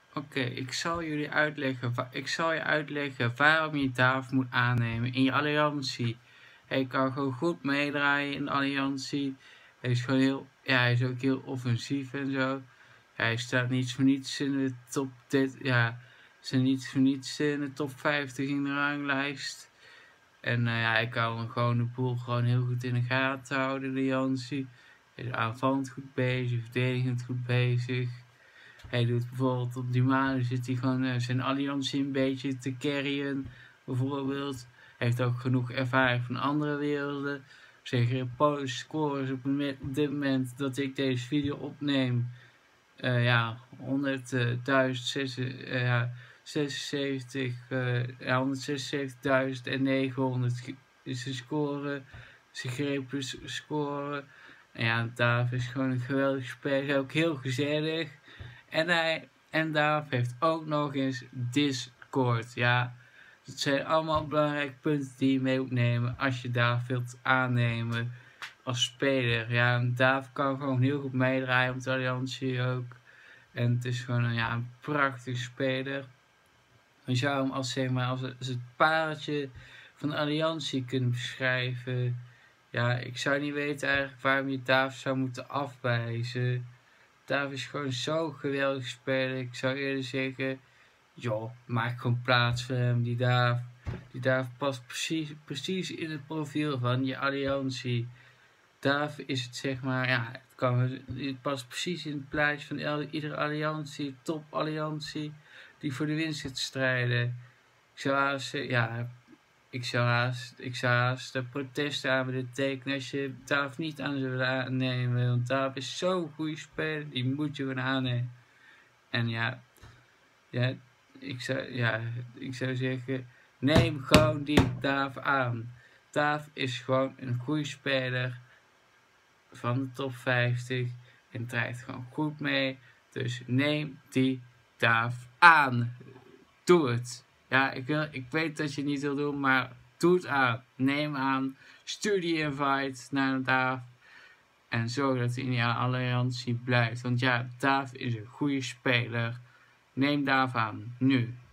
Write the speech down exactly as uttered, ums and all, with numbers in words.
Oké, ik zal jullie uitleggen, wa- ik zal je uitleggen waarom je Daaf moet aannemen in je alliantie. Hij kan gewoon goed meedraaien in de alliantie. Hij is gewoon heel, ja, hij is ook heel offensief en zo. Hij staat niet voor niets in de top dit, ja, ze niet voor niets in de top vijftig in de ranglijst. En uh, ja, hij kan gewoon de boel gewoon heel goed in de gaten houden, de alliantie. Hij is aanvallend goed bezig, verdedigend goed bezig. Hij doet bijvoorbeeld op die maanden zit hij gewoon uh, zijn alliantie een beetje te carryen. Bijvoorbeeld. Hij heeft ook genoeg ervaring van andere werelden. Zeg, Polen scores op, op dit moment dat ik deze video opneem. Uh, ja, honderdduizend zesenzeventig, uh, ja, honderdzesenzeventigduizend negenhonderd is zijn score. Zijn grepen scoren. En ja, Daaf is gewoon een geweldig speler. Ook heel gezellig. En, hij, en Daaf heeft ook nog eens Discord. Ja, dat zijn allemaal belangrijke punten die je mee moet nemen als je Daaf wilt aannemen als speler. Ja, Daaf kan gewoon heel goed meedraaien op de alliantie ook. En het is gewoon een, ja, een prachtige speler. Je zou hem als, zeg maar, als, als het pareltje van de alliantie kunnen beschrijven. Ja, ik zou niet weten eigenlijk waarom je Daaf zou moeten afwijzen. Daaf is gewoon zo'n geweldig speler. Ik zou eerder zeggen, joh, maak gewoon plaats voor hem. Die Daaf, die Daaf past precies, precies in het profiel van je alliantie. Daaf is het, zeg maar, ja, het, kan, het past precies in het plaatje van el, iedere alliantie, top alliantie, die voor de winst zit te strijden. Ik zou haast, ja, ik zou haast, ik zou haast de protesten aan willen tekenen als je Daaf niet aan zou willen aannemen. Want Daaf is zo'n goede speler, die moet je gewoon aannemen. En ja, ja, ik zou, ja, ik zou zeggen, neem gewoon die Daaf aan. Daaf is gewoon een goede speler van de top vijftig en draait gewoon goed mee. Dus neem die Daaf aan. Doe het. Ja, ik, wil, ik weet dat je het niet wil doen, maar doe het aan. Neem aan. Stuur die invite naar Daaf. En zorg dat hij in je alliantie blijft. Want ja, Daaf is een goede speler. Neem Daaf aan. Nu.